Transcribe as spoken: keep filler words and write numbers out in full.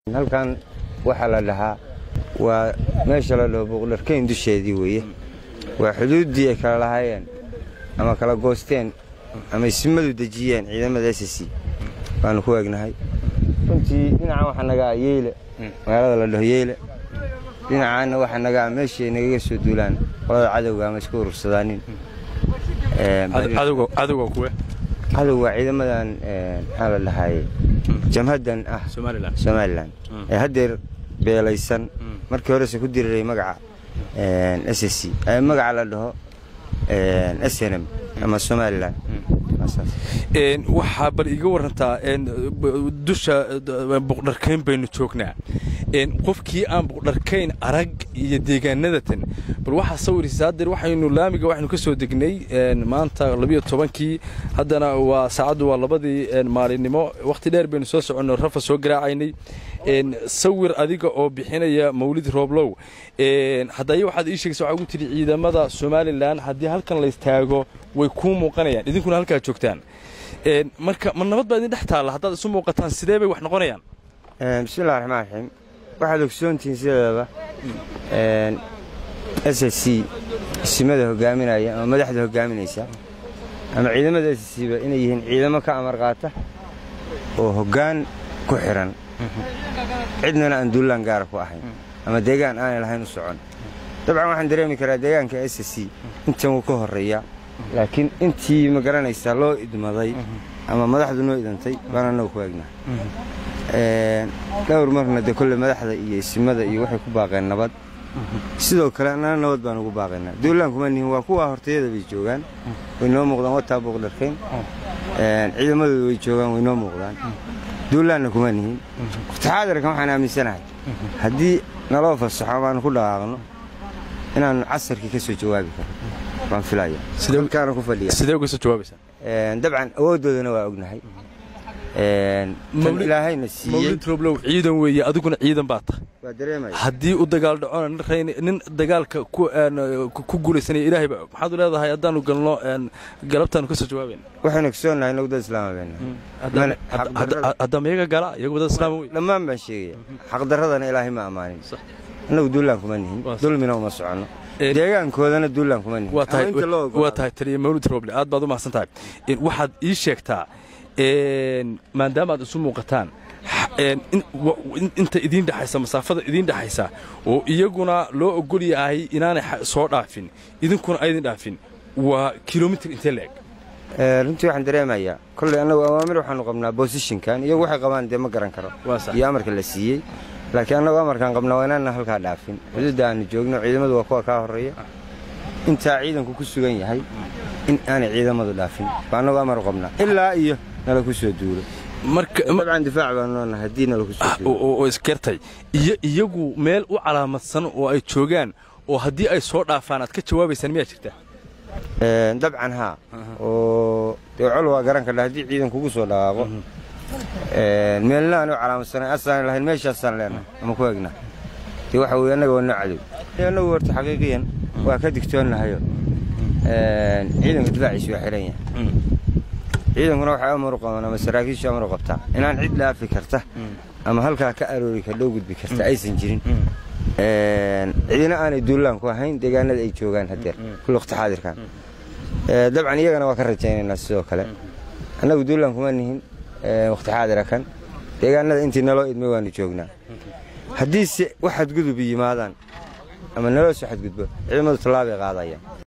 halkan waxa la dhahaa waa meesha la dhaho boqorkeyn dusheedii weeye waa xuduudii ay kala lahaayeen ama kala goosteen ama ismadu dajiyeen ciidamada S S C baan ku eegnahay runtii dhinaca waxa naga yeele magaalada la dhaho yeele dhinacana waxa naga meesha naga soo duulaan qolada cadawga ama isku urursadaanin ee cadawga cadawga kuwe cadawga ciidamadan ee waxa la dhahay jamhadan ah Somaliland Somaliland ee hadeer beelaysan markii hore ku diray magaca ee S S C ay magaca la dhaho ee S N M ama Somaliland een waxa bal iga warantaa een dusha boqorkeyn baynu joognaa een qofkii aan boqorkeyn arag iyo deegaanada tan bal waxa sawiraysaa dir waxaynu laamiga waxaynu ka soo degnay een maanta laba iyo tobankii haddana waa saacadu waa labadii een maalinimo waqti dheer baynu soo soconno rafa soo garaacaynay een sawir adiga oo bixinaya Mawlid Rooblow een haddii waxaad ii sheegaysaa waxa ugu tiri ciidamada Somaliland haddii halkan la istaago way ku muuqanayaan idinkuna halka joogtaan een marka ma nabad baa idin dhex taala haddaad isu muuqataan sidee bay wax noqonayaan een bismillaahir rahmaanir rahiim waxaad ogsoontiin sideedaba een S S C simada hogaaminaya ama madaxda hogaaminaysa ama ciidamada S S C ba inay yihiin ciidamo ka amar qaata oo hoggaan ku xiran cidna aan duulaan gaar ku ahayn ama deegaan aan lahayn u socon dabcan waxaan dareemi karaa deegaanka S S C intan uu ka horeeya laakiin intii ma garanaysaa loo idmaday ama madaxdu noo idantay baan noo ku eegnaa ee dhowr marna de kulli madaxda iyo ismada iyo waxay ku baaqeen nabad sidoo kale anana nabad baan ugu baaqaynaa duulaan kuma nihin waa kuwa horteeda bay joogan way noo muuqdaan wata boqorkeyn ee ciidamadu way joogan way noo muuqdaan duulaanna kuma nihin taxadarka waxaan aaminsanahay haddii naloo fasaxo baan ku dhaqaaqno inaan casarkii ka soo jawaabi karo baan filaya sidoo kale ku fadhiya sidoo uga soo jawaabaysaa ee dabcan awooddoodana waa ognahay ee ilaahayna siiyay Mawlid Rooblow ciidan weeye adiguna ciidan baad tahay waa dareemay haddii u dagaal dhaco nin dagaalka ku ku guulaysanay ilaahay maxaad u leedahay haddaanu galno galabtaan ka soo jawaabayna waxaan ogsoonahay nabadda islaamada hadda meega gala iyagu wada islaam weey dhammaan baan sheegay xaq daradana ilaahay ma amaanin annagu duulaan kuma nihin dulmina uma socono deegaankoodana duulaan kuma nihin waa tahay waa tahay taliye Mawlid Rooblow aad baad u mahadsan tahay waxaad ii sheegtaa een maadaama aad isu muuqataan een inta idin dhaxaysa masaafada idin dhaxaysa oo iyaguna loo ogol yahay inaanay soo dhaafin idinkuna ay idin dhaafin waa kilomitir intee leeg ee runtii waxaan dareemayaa kulli anagu awaamir waxaanu qabnaa position-kan iyagu waxay qabaan de ma garan karo iyo amarka la siiyay laakiin anagu amarkan qabnaa waa inaan halka dhaafin xuduudda aan joogno ciidamadu waa kuwa ka horeeya inta ciidanku ku sugan yahay in aan ciidamadu dhaafin baanagu amar qabnaa ilaa iyo nala ku soo duulo marka dabcan difaac baan noona hadii nala ku soo duulo oo iskartay iyo iyagu meel u calaamadsan oo ay joogaan oo hadii ay soo dhaafaan aad ka jawaabaysan miyaa jirta ee dabcan ha oo col waa garan ka hadii ciidan kugu soo dhaaqo ee meelna aan u calaamadsan asaan lahayn meeshaasaan leenahay ama ku eegna tii waxa weey anaga wana cadow anagu warta xaqiiqiyan waa ka digtoonahay ee ciidanka difaaciisa waa xiran yahay ciidankuna waxa amar qaban ama saraakiisha amar qabta inaan cid laafi karta ama halka ka aroori ka dhow gudbi karta aysan jirin ee ciidana aanay duulaan ku ahayn deegaanada ay joogaan hadeer kullu waqti xaadirkan ee dabcan iyagana waa ka rajaynaynaa sidoo kale anagu duulaan kuma nihin ee waqti xaadirkan deegaanada intii naloo idmay waanu joognaa haddii si waxad gudub yimaadaan ama naloo soo xad gudbo ciidamadu talaabay qaadayaan